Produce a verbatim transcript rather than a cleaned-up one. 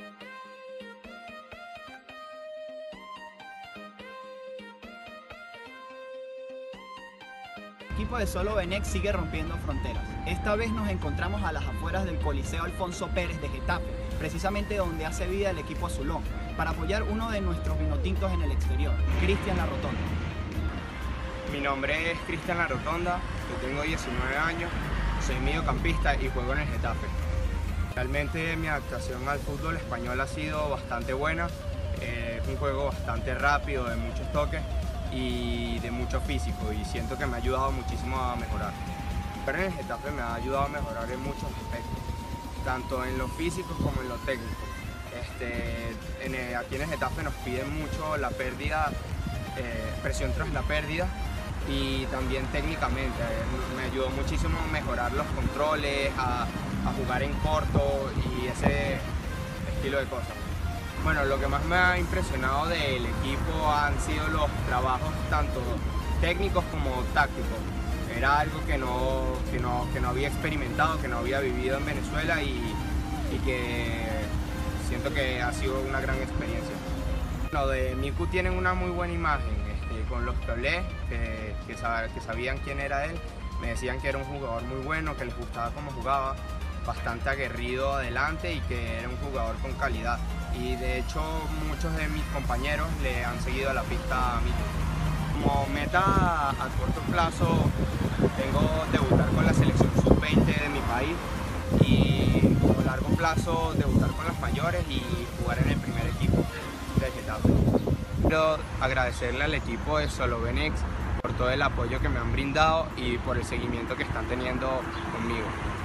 El equipo de Solo Benex sigue rompiendo fronteras. Esta vez nos encontramos a las afueras del Coliseo Alfonso Pérez de Getafe, precisamente donde hace vida el equipo azulón, para apoyar uno de nuestros vinotintos en el exterior, Cristian La Rotonda. Mi nombre es Cristian La Rotonda, yo tengo diecinueve años, soy mediocampista y juego en el Getafe. Realmente mi adaptación al fútbol español ha sido bastante buena, es un juego bastante rápido, de muchos toques y de mucho físico, y siento que me ha ayudado muchísimo a mejorar. Pero en el Getafe me ha ayudado a mejorar en muchos aspectos, tanto en lo físico como en lo técnico. Este, en el, aquí en el Getafe nos piden mucho la pérdida, eh, presión tras la pérdida, y también técnicamente me ayudó muchísimo a mejorar los controles, a, a jugar en corto y ese estilo de cosas. Bueno, lo que más me ha impresionado del equipo han sido los trabajos tanto técnicos como tácticos. Era algo que no, que no, que no había experimentado, que no había vivido en Venezuela, y, y que siento que ha sido una gran experiencia. Bueno, de Miku tienen una muy buena imagen. Este, con los que hablé, que, que, sab que sabían quién era él, me decían que era un jugador muy bueno, que les gustaba cómo jugaba, bastante aguerrido adelante y que era un jugador con calidad. Y de hecho muchos de mis compañeros le han seguido a la pista a mí. Como meta a corto plazo tengo debutar con la selección sub veinte de mi país, y a largo plazo debutar con las mayores y jugar en el primer equipo de Getafe. Quiero agradecerle al equipo de Solo Benex por todo el apoyo que me han brindado y por el seguimiento que están teniendo conmigo.